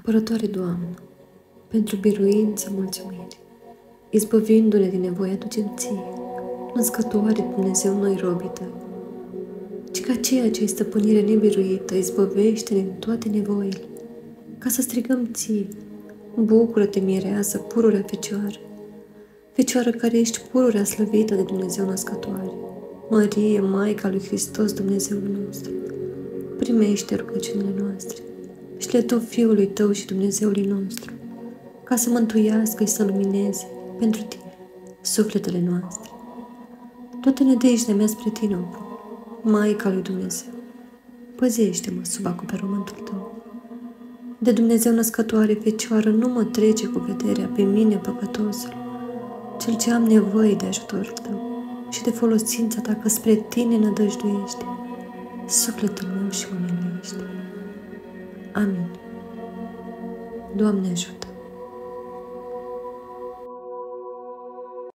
Apărătoare Doamnă, pentru biruință mulțumiri, izbăvindu-ne din nevoia ducem Ție, născătoare Dumnezeu noi robii Tăi, ci ca ceea ce-i stăpânire nebiruită, izbăvește-ne din toate nevoile, ca să strigăm Ție, bucură-te, mireasă, pururea Fecioară, Fecioară care ești pururea slăvită de Dumnezeu născătoare, Marie, Maica lui Hristos, Dumnezeul nostru, primește rugăciunile noastre și le tu Fiului Tău și Dumnezeului nostru, ca să mântuiască și să lumineze pentru Tine sufletele noastre. Toată nădejdea mea spre Tine o pun, Maica lui Dumnezeu, păzește-mă sub acoperământul Tău. De Dumnezeu născătoare Fecioară, nu mă trece cu vederea pe mine păcătosul, cel ce am nevoie de ajutorul Tău și de folosința Ta, că spre Tine nădăjduiește sufletul meu și mă miluiește. Amin. Doamne ajută!